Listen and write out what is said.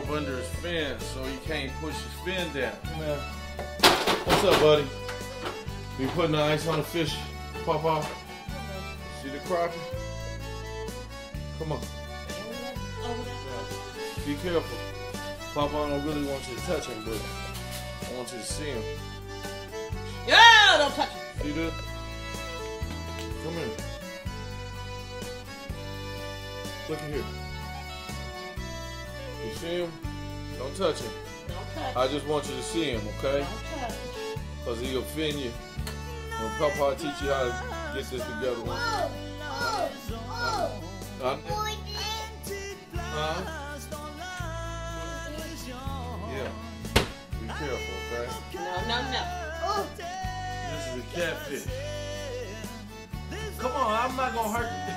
up under his fin, so he can't push his fin down. Man. What's up, buddy? We putting the ice on the fish, Papa. See the crappie? Come on. Be careful. Papa, I don't really want you to touch him, but I want you to see him. Yeah, don't touch him. See this? Come here. Look at here. You see him? Don't touch him. Don't touch. I just want you to see him, okay? Don't touch. Because he'll offend you. When Papa teach you how to get this together. Huh? Yeah. Be careful, okay? No. This is a catfish. Come on, I'm not gonna hurt you.